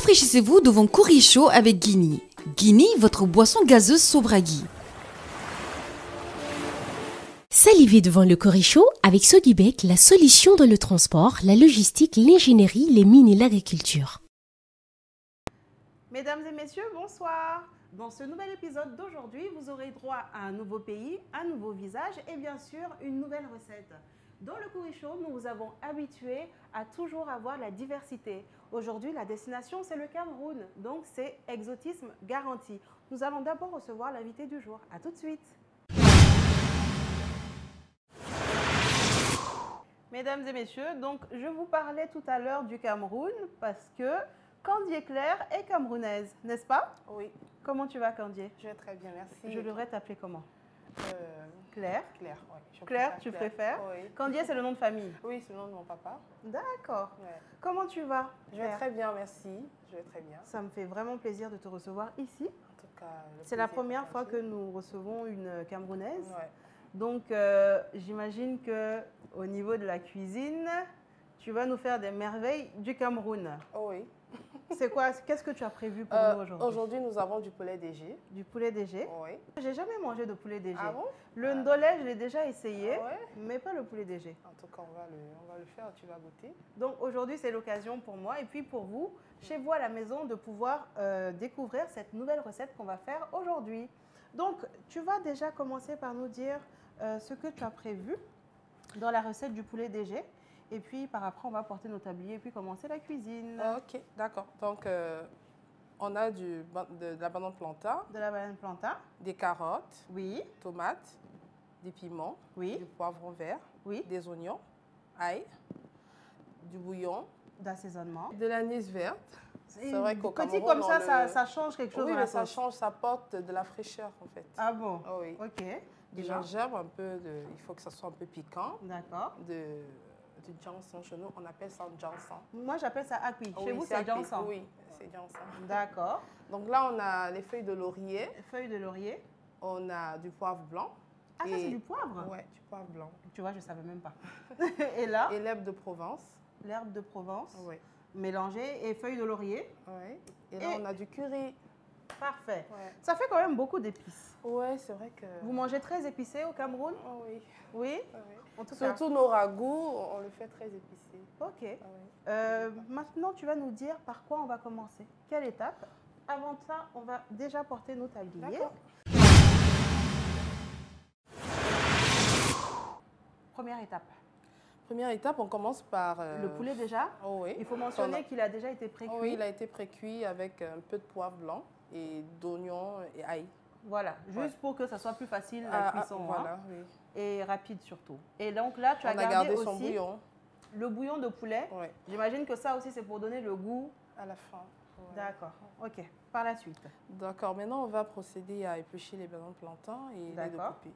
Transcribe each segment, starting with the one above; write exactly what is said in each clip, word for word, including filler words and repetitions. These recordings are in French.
Rafraîchissez-vous devant Curry Show avec Guinea. Guinea, votre boisson gazeuse Sobragui. Salivez devant le Curry Show avec Sodibek, la solution dans le transport, la logistique, l'ingénierie, les mines et l'agriculture. Mesdames et messieurs, bonsoir. Dans ce nouvel épisode d'aujourd'hui, vous aurez droit à un nouveau pays, un nouveau visage et bien sûr une nouvelle recette. Dans le Curry Show, nous vous avons habitués à toujours avoir la diversité. Aujourd'hui, la destination, c'est le Cameroun, donc c'est exotisme garanti. Nous allons d'abord recevoir l'invité du jour. À tout de suite. Mesdames et messieurs, donc je vous parlais tout à l'heure du Cameroun parce que Candier Claire est camerounaise, n'est-ce pas? Oui. Comment tu vas, Candier? Je vais très bien, merci. Je devrais t'appeler comment? euh, Claire. Claire, oui. Je Claire, préfère tu Claire. préfères? Oui. Candier, c'est le nom de famille? Oui, c'est le nom de mon papa. D'accord. Ouais. Comment tu vas, Je vais Claire? très bien, merci. Je vais très bien. Ça me fait vraiment plaisir de te recevoir ici. En tout cas, le C'est la plaisir première fois que partagé. nous recevons une Camerounaise. Ouais. Donc, euh, j'imagine qu'au niveau de la cuisine, tu vas nous faire des merveilles du Cameroun. Oh oui. C'est quoi? Qu'est-ce que tu as prévu pour Euh, nous aujourd'hui? Aujourd'hui, nous avons du poulet D G. Du poulet D G. Oui. J'ai jamais mangé de poulet D G. Ah bon? Le Ah. ndolé, je l'ai déjà essayé, Ah ouais? mais pas le poulet D G. En tout cas, on va le, on va le faire, tu vas goûter. Donc aujourd'hui, c'est l'occasion pour moi et puis pour vous, chez vous à la maison, de pouvoir euh, découvrir cette nouvelle recette qu'on va faire aujourd'hui. Donc, tu vas déjà commencer par nous dire euh, ce que tu as prévu dans la recette du poulet D G. Et puis, par après, on va porter nos tabliers et puis commencer la cuisine. Ok, d'accord. Donc, euh, on a du, ban- de, de la banane plantain, De la banane plantain. des carottes, Oui, tomates, des piments, oui, du poivron vert, oui. des oignons, ail, du bouillon, D'assaisonnement. de l'anis verte. C'est vrai qu'au Petit Cameroun, comme ça, on ça, le- ça change quelque chose Oui, dans mais la ça sauce. change, ça porte de la fraîcheur en fait. Ah bon? Ah oui. Ok. Du Bien. gingembre, un peu de, il faut que ça soit un peu piquant. D'accord. De, du jansan, chez nous, on appelle ça jansan. Moi, j'appelle ça acui. Ah Chez oui, vous, c'est acquis. jansan. Oui, c'est jansan. D'accord. Donc là, on a les feuilles de laurier, Feuille de laurier. on a du poivre blanc. Ah, ça, et- c'est du poivre? Ouais, du poivre blanc. Tu vois, je ne savais même pas. Et là, Et l'herbe de Provence. l'herbe de Provence Oui. mélangée et feuille de laurier. Ouais. Et là, Et- on a du curry. Parfait. Ouais, Ça fait quand même beaucoup d'épices. ouais c'est vrai que. Vous mangez très épicé au Cameroun? Oh oui. Oui? Ah oui. En tout cas. Surtout nos ragoûts, on le fait très épicé. Ok. Ah oui. Euh, maintenant, tu vas nous dire par quoi on va commencer. Quelle étape? Avant ça, on va déjà porter nos tabliers. D'accord. Première étape. Première étape, on commence par... euh, Le poulet déjà. Oh oui. Il faut mentionner On a- qu'il a déjà été pré-cuit. Oh oui, il a été pré-cuit avec un peu de poivre blanc et d'oignon et ail. Voilà, juste Ouais. pour que ça soit plus facile la Ah, ah, cuisson. hein. voilà, oui. Et rapide surtout. Et donc là, tu On as a gardé, gardé aussi son bouillon. le bouillon de poulet. Ouais, J'imagine que ça aussi, c'est pour donner le goût. à la fin. Ouais. D'accord. Ok. Par la suite. D'accord, maintenant on va procéder à éplucher les bananes plantains et les D'accord. découper.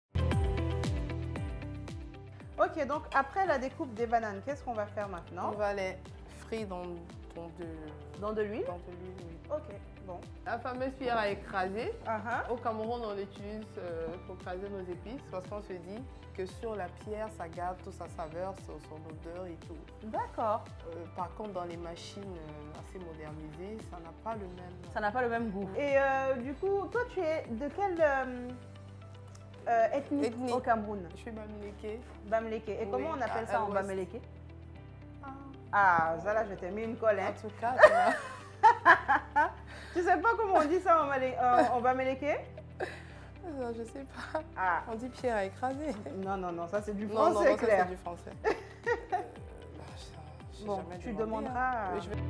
Ok, donc après la découpe des bananes, qu'est-ce qu'on va faire maintenant? On va les frire dans, dans de, Dans de l'huile? dans de l'huile. Oui. Ok, bon. La fameuse cuillère à écraser. Ah ah. Au Cameroun, on l'utilise euh, pour écraser nos épices parce qu'on se dit que sur la pierre, ça garde toute sa saveur, son son odeur et tout. D'accord. Euh, par contre, dans les machines euh, assez modernisées, ça n'a pas le même... Ça n'a pas le même goût. Et euh, du coup, toi, tu es de quelle euh, euh, ethnie, Ethnie. au Cameroun? Je suis bamileke. Bamileke. Et Oui, comment on appelle à- ça à en l'ouest. Bamileke? Ah. Ah, ça là, je t'ai mis une colle. En Hein. tout cas, tu vois, Tu sais pas comment on dit ça en, Malé- en, en Bamileke? euh, je sais pas. Ah, On dit pierre à écraser. non, non, non, ça c'est du Non, français, non, non, ça Claire. c'est du français. Euh, bah, ça, j'ai Bon, jamais tu demandé, demanderas hein. à- Oui, je vais-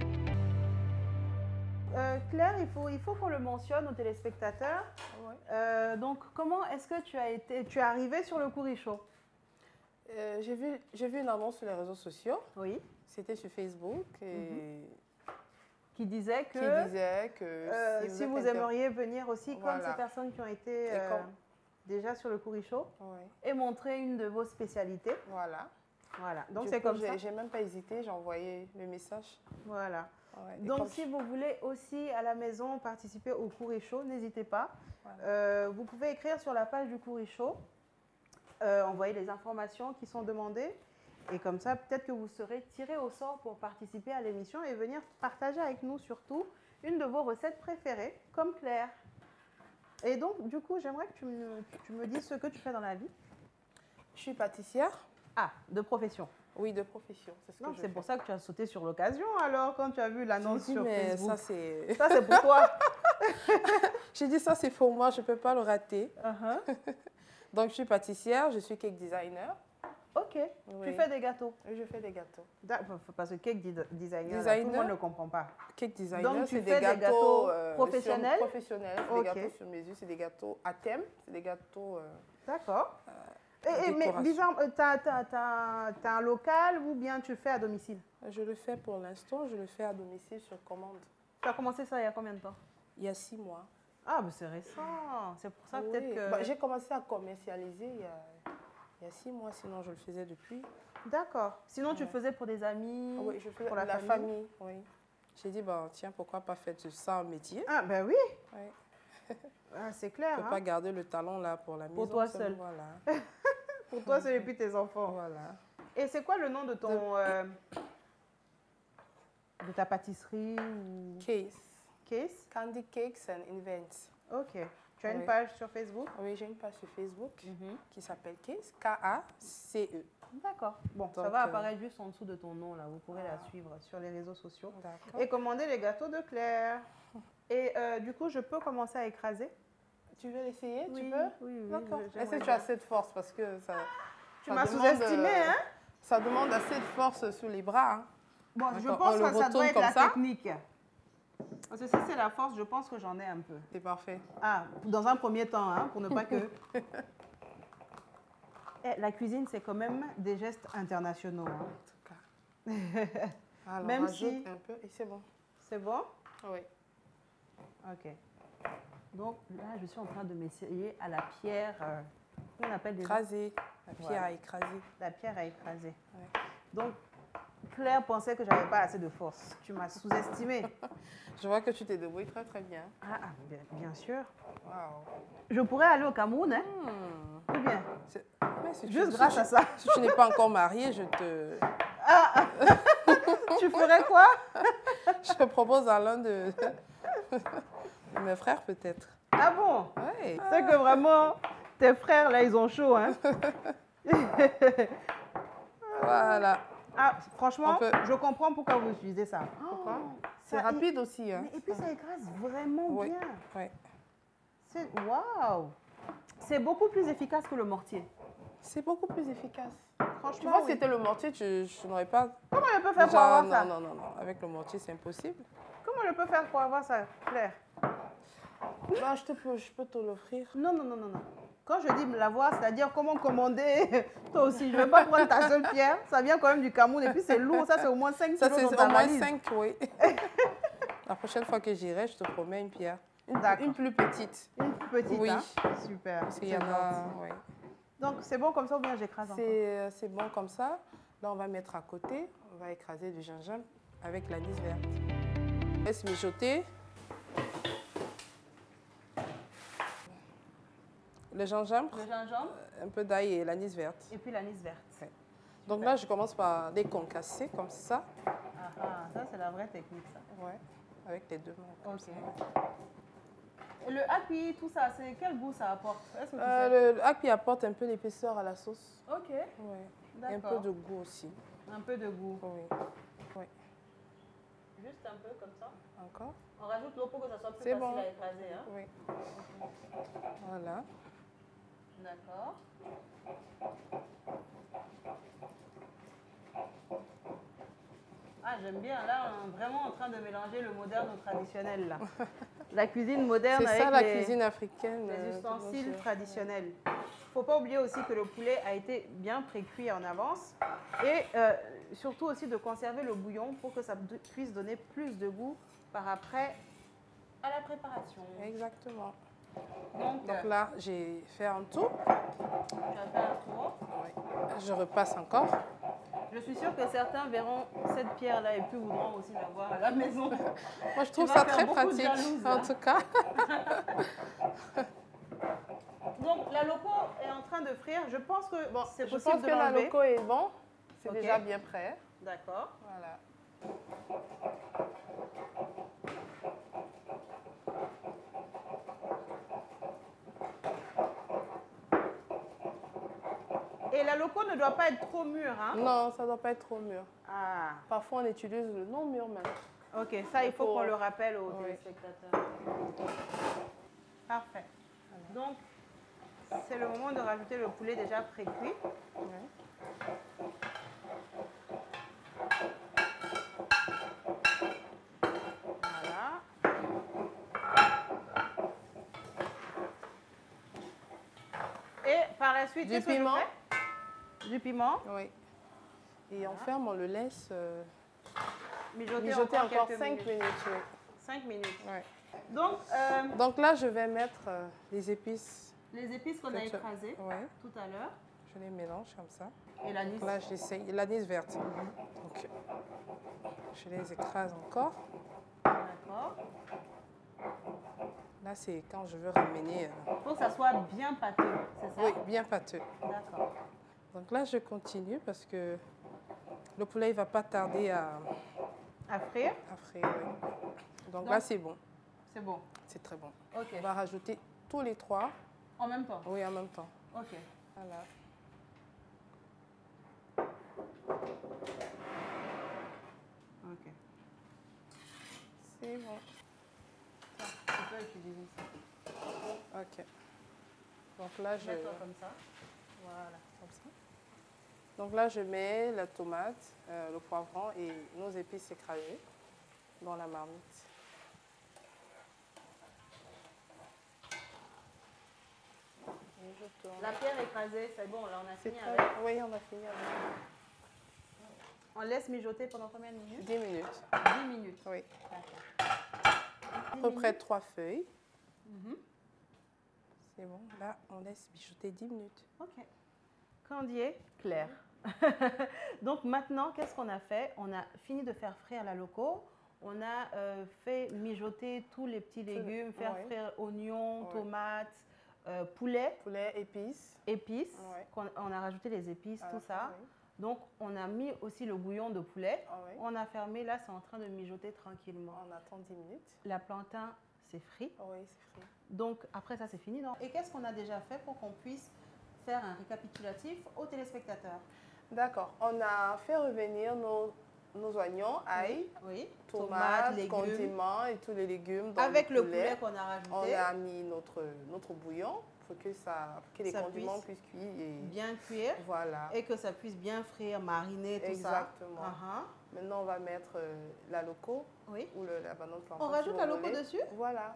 Euh, Claire, il faut, il faut qu'on le mentionne aux téléspectateurs. Ouais. Euh, donc, comment est-ce que tu as été, tu es arrivé sur le Curry Show? Euh, j'ai vu, j'ai vu une annonce sur les réseaux sociaux. Oui. C'était sur Facebook et Qui disait que qui disait que euh, si êtes vous intér- aimeriez venir aussi, comme Voilà. ces personnes qui ont été Et euh, comme- déjà sur le Curry Show, Ouais, et montrer une de vos spécialités. voilà. Voilà. Donc Du c'est coup, comme j'ai- ça. J'ai même pas hésité, j'ai envoyé le message. Voilà. Ouais, et Donc comme si je- vous voulez aussi à la maison participer au Curry Show, n'hésitez pas. Voilà. Euh, vous pouvez écrire sur la page du Curry Show, euh, envoyer les informations qui sont demandées. Et comme ça, peut-être que vous serez tiré au sort pour participer à l'émission et venir partager avec nous surtout une de vos recettes préférées, comme Claire. Et donc, du coup, j'aimerais que tu me, tu me dises ce que tu fais dans la vie. Je suis pâtissière. Ah, de profession. Oui, de profession. C'est ce Non, que je c'est fais. pour ça que tu as sauté sur l'occasion alors quand tu as vu l'annonce J'ai dit, sur mais Facebook. ça, c'est... Ça, c'est pour toi. J'ai dit, ça, c'est pour moi, je ne peux pas le rater. Uh-huh. Donc, je suis pâtissière, je suis cake designer. Ok, Oui. tu fais des gâteaux. Et je fais des gâteaux. D'accord, parce que cake di- designer, là, Designer. tout le monde ne comprend pas. Cake designer, Donc, tu c'est fais des des gâteaux, gâteaux euh, professionnels? sur- professionnels, c'est Ok. des gâteaux sur mesure, c'est des gâteaux à thème, c'est des gâteaux... euh, D'accord. à Et, et- mais décoration. bizarre, tu as, un local ou bien tu fais à domicile? Je le fais pour l'instant, je le fais à domicile sur commande. Tu as commencé ça il y a combien de temps? Il y a six mois. Ah, mais c'est récent. C'est pour ça Oui. peut-être que... Bah, j'ai commencé à commercialiser il y, a, il y a six mois, sinon je le faisais depuis. D'accord. Sinon, tu Ouais. le faisais pour des amis, Ah oui, je fais pour la, la, famille. famille. Oui. J'ai dit, bah, tiens, pourquoi pas faire de ça un métier? Ah, ben oui. Ouais. Ah, c'est Je clair. ne peux hein. pas garder le talent là pour la Pour maison. toi seulement, seul. Voilà. Pour toi, c'est depuis tes enfants. Voilà. Et c'est quoi le nom de ton... euh, de ta pâtisserie ou... Case. Case? Candy Cakes and Invents. Ok. Tu as une Oui. page sur Facebook? Oui, j'ai une page sur Facebook Mhm. qui s'appelle Case, K A C E. D'accord. Bon, ça Donc, va euh, apparaître juste en dessous de ton nom, là. Vous pourrez la suivre sur les réseaux sociaux. D'accord. Et commander les gâteaux de Claire. Et euh, du coup, je peux commencer à écraser? Tu veux l'essayer? Oui, Tu peux? oui, oui, D'accord. je- Est-ce j'aimerais que tu as bien. assez de force? Parce que ça. Tu ça m'as demande, sous-estimé, euh, hein? Ça demande assez de force sur les bras. hein. Bon, je D'accord, pense on le que ça doit retourne être comme la ça. technique. Parce que si c'est la force, je pense que j'en ai un peu. C'est parfait. Ah, dans un premier temps, hein, pour ne pas que... Eh, la cuisine, c'est quand même des gestes internationaux. hein. En tout cas. Alors, Même rajoute si- un peu et c'est bon. C'est bon? Oui. Ok. Donc là, je suis en train de m'essayer à la pierre... euh, comment on appelle déjà? Écraser. La pierre Voilà. à écraser. La pierre à écraser. Ouais. Donc, Claire pensait que j'avais pas assez de force. Tu m'as sous-estimé. Je vois que tu t'es débrouillé très très bien. Ah, ah, bien, bien sûr. Waouh. Je pourrais aller au Cameroun, hein? Hmm. Ou bien, C'est- mais si tu- juste si grâce tu- à ça. Si tu n'es pas encore mariée, je te, Ah, tu ferais quoi? je te propose à l'un de, de mes frères peut-être. Ah bon? Oui. C'est que vraiment, tes frères, là, ils ont chaud, hein? Voilà. Ah, franchement, On peut- je comprends pourquoi vous utilisez ça. Pourquoi? Oh, C'est ça- rapide aussi. Hein. Mais- et puis, ça écrase vraiment Oui. bien. Oui. C'est... Waouh! C'est beaucoup plus efficace que le mortier. C'est beaucoup plus efficace. Franchement, Tu vois, oui. si c'était le mortier, tu, je n'aurais pas. Comment je peux faire pour Déjà, avoir non, ça? non, non, non. Avec le mortier, c'est impossible. Comment je peux faire pour avoir ça, Claire? Bah, je, te peux, je peux te l'offrir. Non, non, non, non, non. Quand je dis me l'avoir, c'est-à-dire comment commander, toi aussi, je ne vais pas prendre ta seule pierre. Ça vient quand même du Cameroun et puis c'est lourd. Ça, c'est au moins cinq Ça, kilos c'est dans ta au moins valise. cinq, oui. La prochaine fois que j'irai, je te promets une pierre. Une, D'accord. une plus petite. Une petite, Oui. hein? Super. Parce qu'il y c'est en a. gentil. Oui. Donc, c'est bon comme ça ou bien j'écrase encore? C'est c'est bon comme ça. Là, on va mettre à côté. On va écraser du gingembre avec l'anis verte. Laisse mijoter. Le gingembre, Le gingembre un peu d'ail et l'anis verte. et puis l'anis verte. Ouais. Donc là, je commence par les concasser comme ça. Ah, ah, ça, c'est la vraie technique, ça. Ouais, avec les deux mains. comme Ok. ça. Et le happi, tout ça, c'est quel goût ça apporte? Est-ce que tu sais? Euh, le, le happi apporte un peu d'épaisseur à la sauce. Ok, Ouais. Et un peu d'accord. de goût aussi. Un peu de goût. Oui. Oui. Juste un peu comme ça. Encore. On rajoute l'eau pour que ça soit plus C'est facile bon. à écraser. Hein? Oui. Voilà. D'accord. Ah, j'aime bien. Là, on est vraiment en train de mélanger le moderne au traditionnel. Là. La cuisine moderne C'est avec ça la les, cuisine africaine. les euh, ustensiles bien sûr. traditionnels. Il ne faut pas oublier aussi que le poulet a été bien pré-cuit en avance. Et euh, surtout aussi de conserver le bouillon pour que ça d- puisse donner plus de goût par après à la préparation. Exactement. Donc, Donc là, j'ai fait un tour. tu as fait un tour. Oui. Je repasse encore. Je suis sûre que certains verront cette pierre-là et puis voudront aussi l'avoir à la maison. Moi, je trouve vas ça faire très beaucoup de pratique. jalouses, là. En tout cas. Donc, la loco est en train de frire. Je pense que Bon, c'est je possible pense de que la l'enlever. loco est bon. C'est Ok. déjà bien prêt. D'accord. Voilà. Et la loco ne doit pas être trop mûre, hein? Non, ça ne doit pas être trop mûr. Ah, Parfois, on utilise le non mûr même. ok. Ça, il faut Pour- qu'on le rappelle aux Oui. téléspectateurs. Parfait. Donc, c'est le moment de rajouter le poulet déjà pré-cuit. Ouais. Voilà. Et par la suite, Du qu'est-ce que je piment. fais? Du piment. Oui. Et on Voilà. ferme, on le laisse euh, Mijoter, mijoter encore, encore quelques cinq minutes. minutes. oui. cinq minutes. Ouais. Donc, euh, Donc là, je vais mettre euh, les épices. les épices qu'on a Peut-être- écrasées Ouais. tout à l'heure. Je les mélange comme ça. Et l'anis. Donc là, j'essaye. L'anis verte. Donc, je les écrase encore. D'accord. Là, c'est quand je veux ramener. euh, Il faut que ça soit bien pâteux, c'est ça? Oui, bien pâteux. D'accord. Donc là, je continue parce que le poulet ne va pas tarder à, À frire, à frire. oui. Donc, Donc- là, c'est bon. c'est bon. C'est très bon. Ok. On va rajouter tous les trois. En même temps. Oui, en même temps. Ok. Voilà. Ok. C'est bon. Tu peux utiliser ça. OK. Donc là, je... Mets-toi comme ça. Voilà. Comme ça. Donc là, je mets la tomate, euh, le poivron et nos épices écrasées dans la marmite. Et je tourne. La pierre écrasée, c'est bon, là on a C'est fini très- avec. Oui, on a fini avec On laisse mijoter pendant combien de minutes? dix minutes. dix minutes. Oui. D'accord. À peu près trois feuilles. Mhm. C'est bon. Là, on laisse mijoter dix minutes. Ok. Candier, Claire. Donc maintenant, qu'est-ce qu'on a fait? On a fini de faire frire la loco. On a euh, fait mijoter tous les petits légumes, faire ouais. frire oignons, Ouais. tomates, euh, poulet, Poulet, épices. épices. Ouais. qu'on- On a rajouté les épices, À tout la ça. fin, oui. Donc on a mis aussi le bouillon de poulet. Ah oui. On a fermé, là c'est en train de mijoter tranquillement. On attend dix minutes. La plantain, c'est frit. Ah oui, c'est frit. Donc après ça c'est fini. Non? Et qu'est-ce qu'on a déjà fait pour qu'on puisse faire un récapitulatif aux téléspectateurs? D'accord. On a fait revenir nos, nos oignons, ail, Oui. tomates, légumes. condiments et tous les légumes. Dans Avec le poulet. poulet qu'on a rajouté. On a mis notre, notre bouillon pour que, ça, pour que les Ça condiments puisse puissent cuire. Et bien cuire voilà. et que ça puisse bien frire, mariner, tout Exactement. ça. Uh-huh. Maintenant, on va mettre euh, la loco Oui. ou le, la banane plantain. On si rajoute vous la loco voulez. dessus? Voilà.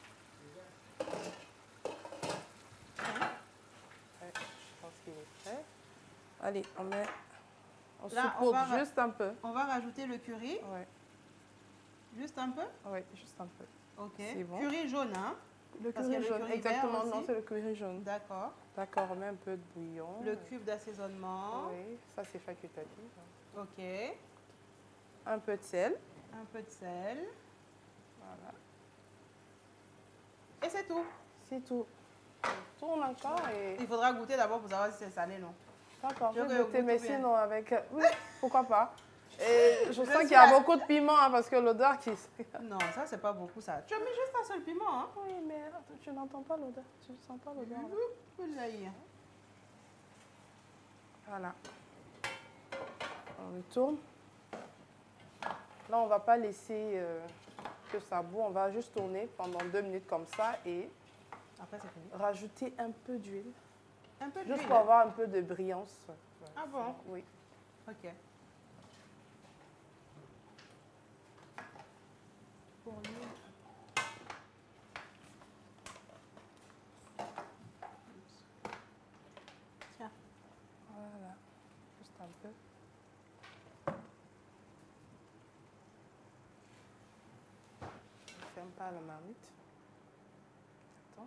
Ouais, je pense qu'il est prêt. Allez, on met. On Là, on saupoudre va ra- juste un peu. On va rajouter le curry, Ouais, juste un peu. ouais, juste un peu. Ok. C'est bon. Curry jaune, hein? Le Parce qu'il y a curry le jaune, curry vert exactement. Non, aussi. c'est le curry jaune. D'accord. D'accord, on met un peu de bouillon. Le cube d'assaisonnement. Oui, ça c'est facultatif. Ok. Un peu de sel. Un peu de sel. Voilà. Et c'est tout. C'est tout. On tourne encore et. Il faudra goûter d'abord pour savoir si c'est salé, non? D'accord, Je je veux vais que goûter, vous mais goûtez bien. sinon avec. Oui, pourquoi pas. Et je, sens suis qu'il y a la- beaucoup de piment hein, parce que l'odeur qui. Non, ça, c'est pas beaucoup, ça. Tu as mis juste un seul piment, hein? Oui, mais tu n'entends pas l'odeur. Tu ne sens pas l'odeur. là. Tu peux l'aïr. Voilà. On le tourne. Là, on ne va pas laisser euh, que ça boue. On va juste tourner pendant deux minutes comme ça et Après, c'est fini. rajouter un peu d'huile. Un peu Juste d'huile. pour avoir un peu de brillance. Ah bon? Oui. Ok. Pour l'huile. Tiens. Voilà. Juste un peu. Je ne ferme pas la marmite. Attends.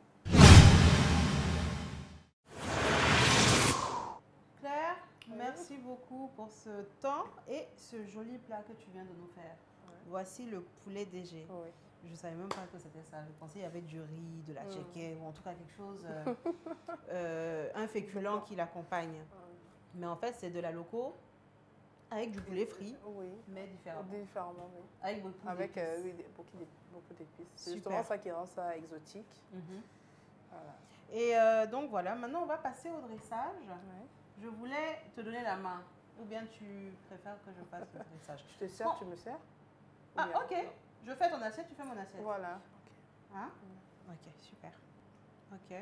Claire, merci beaucoup pour ce temps et ce joli plat que tu viens de nous faire. Ouais. Voici le poulet D G. Oui. Je ne savais même pas que c'était ça. Je pensais qu'il y avait du riz, de la Mm. tchéké, ou en tout cas quelque chose, euh, euh, un féculent qui l'accompagne. Mais en fait, c'est de la loco Avec du poulet frit, Oui. mais différemment. Différemment, oui. Avec beaucoup Avec d'épices. euh, oui, des- beaucoup d'ép- beaucoup d'épices. C'est Super. justement ça qui rend ça exotique. Mhm. Voilà. Et euh, donc voilà, maintenant on va passer au dressage. Ouais. Je voulais te donner la main. Ou bien tu préfères que je fasse le dressage? Je te sers, Bon. tu me sers? Ou Ah, bien- ok. Je fais ton assiette, tu fais mon assiette. Voilà. Hein? Ok, super. Ok.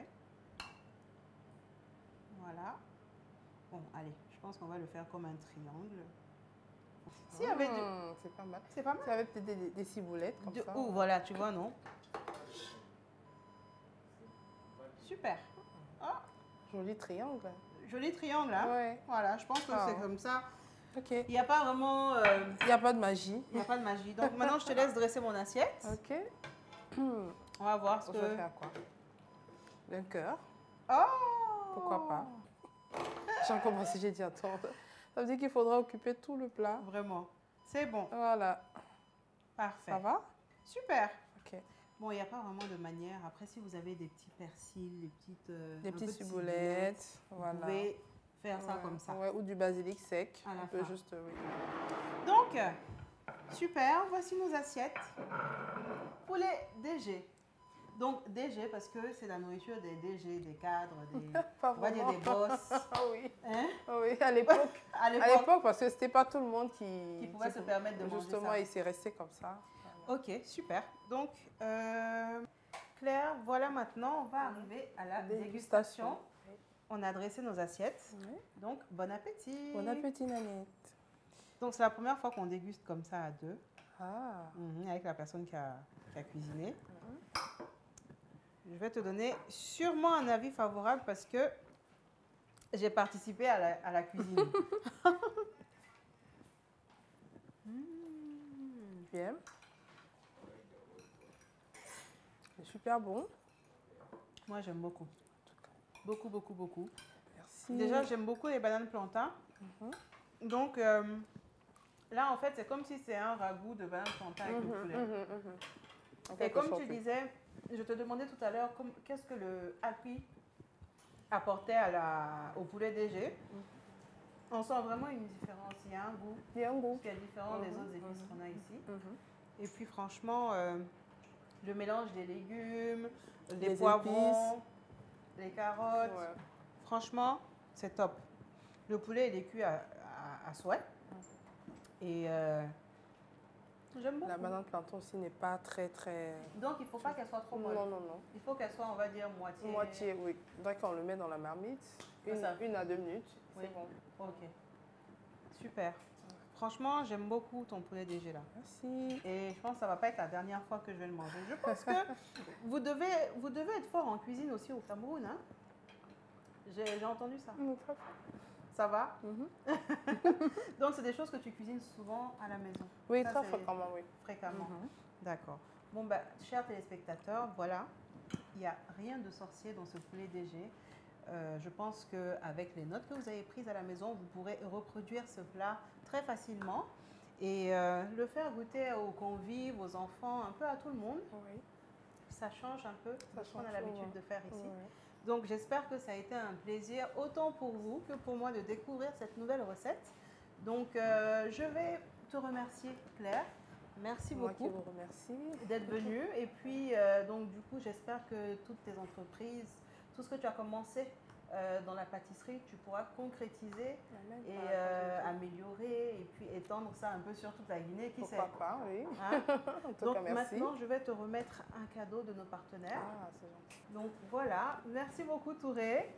Voilà. Bon, allez, je pense qu'on va le faire comme un triangle. S'il y avait du... Mmh, c'est pas mal. C'est pas mal. S'il y avait peut-être des, des ciboulettes comme De... ça. Oh, voilà, tu vois, non? Super. Ah, Joli triangle. joli triangle, hein? Ouais. Voilà, je pense que Ah. c'est comme ça. Ok. Il n'y a pas vraiment... euh, Il n'y a pas de magie. Il n'y a pas de magie. Donc maintenant, je te laisse dresser mon assiette. Ok. On va voir ce Je vais que... faire quoi? Un cœur. Oh! Pourquoi pas? J'ai encore pensé, j'ai dit attends. Ça veut dire qu'il faudra occuper tout le plat. Vraiment. C'est bon. Voilà. Parfait. Ça va? Super. Ok. Bon, il n'y a pas vraiment de manière. Après, si vous avez des petits persils, des petites... euh, Des un petites peu de ciboulettes. Vous Voilà. pouvez faire ça Ouais, comme ça. ouais, ou du basilic sec. À la On peut fin. juste, oui. Donc, super. Voici nos assiettes. Poulet D G. Donc, D G parce que c'est la nourriture des D G, des cadres, des... Pas on va dire vraiment. des boss. Ah oui. Hein? Ah oui, à l'époque. À À l'époque. l'époque, parce que c'était pas tout le monde qui, Qui pouvait se permettre de manger justement, ça. il s'est resté comme ça. Ok, super. Donc, euh, Claire, voilà maintenant, on va arriver à la dégustation. On a dressé nos assiettes. Oui. Donc, bon appétit. Bon appétit, Nanette. Donc, c'est la première fois qu'on déguste comme ça à deux, Ah. mhm, avec la personne qui a, qui a cuisiné. Je vais te donner sûrement un avis favorable parce que j'ai participé à la, à la cuisine. Mm. Bien. C'est super bon. Moi, j'aime beaucoup. Beaucoup, beaucoup, beaucoup. Merci. Déjà, j'aime beaucoup les bananes plantains. Mhm. Donc, euh, là, en fait, c'est comme si c'est un ragoût de bananes plantains avec le Mhm, poulet. mhm, mhm. En Et quelque comme sorte, tu oui. disais, je te demandais tout à l'heure comme- qu'est-ce que le happi apportait à la, au poulet D G. On sent vraiment une différence. Il y a un goût Il y a un goût. qui est différent des Mhm, autres épices mhm. qu'on a ici. Mhm. Et puis, franchement, euh, le mélange des légumes, des Les poivrons, les carottes. Ouais. Franchement, c'est top. Le poulet, il est cuit à, à- à souhait. Et euh, j'aime beaucoup. La banane plantain aussi n'est pas très, très... Donc, il ne faut pas qu'elle soit trop molle. Non, non, non. Il faut qu'elle soit, on va dire, moitié. Moitié, oui. Donc, on le met dans la marmite, une, Ça. une à deux minutes, Oui. c'est bon. Ok. Super. Franchement, j'aime beaucoup ton poulet D G là. Merci. Et je pense que ça ne va pas être la dernière fois que je vais le manger. Je pense que vous devez, vous devez être fort en cuisine aussi au Cameroun. Hein? J'ai j'ai entendu ça. Ça va? Mhm. Donc, c'est des choses que tu cuisines souvent à la maison. Oui, Ça, très c'est fréquemment, oui. Fréquemment. Mhm. D'accord. Bon, bah, chers téléspectateurs, voilà. Il n'y a rien de sorcier dans ce poulet D G. Euh, je pense qu'avec les notes que vous avez prises à la maison, vous pourrez reproduire ce plat très facilement et euh, le faire goûter aux convives, aux enfants, un peu à tout le monde. Oui. Ça change un peu Ça de ce qu'on a change l'habitude souvent. de faire ici. Oui. Donc j'espère que ça a été un plaisir autant pour vous que pour moi de découvrir cette nouvelle recette. Donc euh, je vais te remercier Claire. Merci Moi qui beaucoup vous remercie. d'être venue. Et puis, euh, donc, du coup, j'espère que toutes tes entreprises, tout ce que tu as commencé euh, dans la pâtisserie, tu pourras concrétiser Amen. et Voilà, euh, comme améliorer et puis étendre ça un peu sur toute la Guinée. je Qui dis. sait? Pourquoi pas, oui. Hein? En tout Donc cas, merci. maintenant, je vais te remettre un cadeau de nos partenaires. Ah, c'est gentil. Donc voilà, merci beaucoup Touré.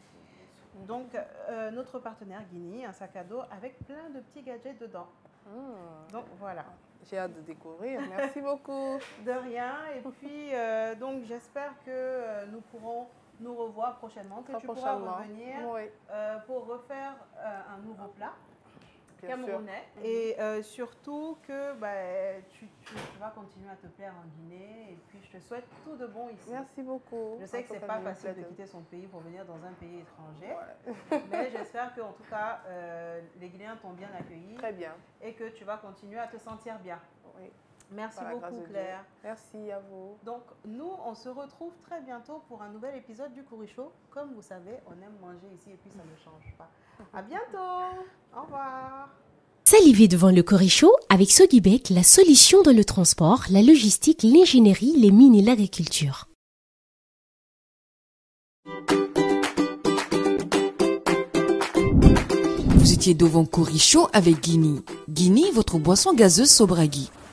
Donc euh, notre partenaire Guinée, un sac à dos avec plein de petits gadgets dedans. Mmh. Donc voilà. J'ai hâte de découvrir. Merci beaucoup. De rien. Et puis, euh, donc, j'espère que euh, nous pourrons nous revoir prochainement, que Très tu pourras prochainement. revenir Oui, euh, pour refaire euh, un nouveau plat bien sûr. camerounais. Et euh, surtout que bah, tu, tu- tu vas continuer à te plaire en Guinée. Et puis, je te souhaite tout de bon ici. Merci beaucoup. Je sais En que tout c'est cas, pas je me facile de plaît. quitter son pays pour venir dans un pays étranger. Ouais. Mais j'espère qu'en tout cas, euh, les Guinéens t'ont bien accueilli Très bien. et que tu vas continuer à te sentir bien. Oui. Merci Par la grâce beaucoup, de Dieu. Claire. Merci à vous. Donc, nous, on se retrouve très bientôt pour un nouvel épisode du Kourichou. Comme vous savez, on aime manger ici et puis ça ne change pas. À bientôt. Au revoir. Saliver devant le Corichaud avec Sogibek, la solution dans le transport, la logistique, l'ingénierie, les mines et l'agriculture. Vous étiez devant Corichaud avec Guinée. Guinée, votre boisson gazeuse Sobragui.